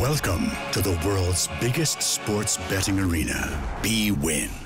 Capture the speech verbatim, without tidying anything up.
Welcome to the world's biggest sports betting arena, B Win.